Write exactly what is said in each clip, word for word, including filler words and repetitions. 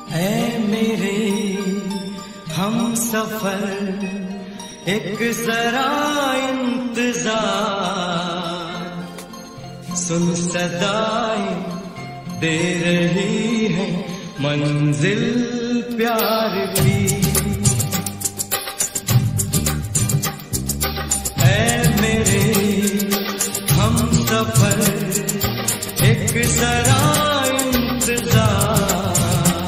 ऐ मेरे हम सफर एक जरा इंतजार, सुन सदाएं दे रही है मंजिल प्यार की। ऐ मेरे हम सफर एक जरा इंतजार,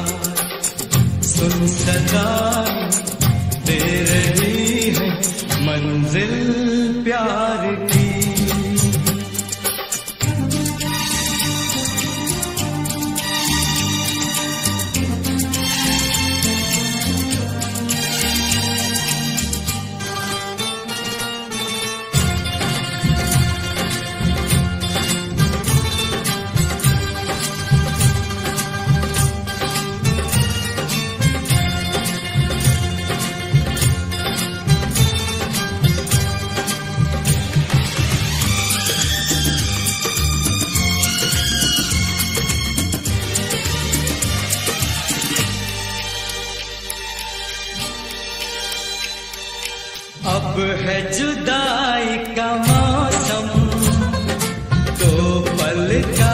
सुन सदाएं दे रही है मंजिल प्यार की। अब है जुदाई का मौसम, तो पल का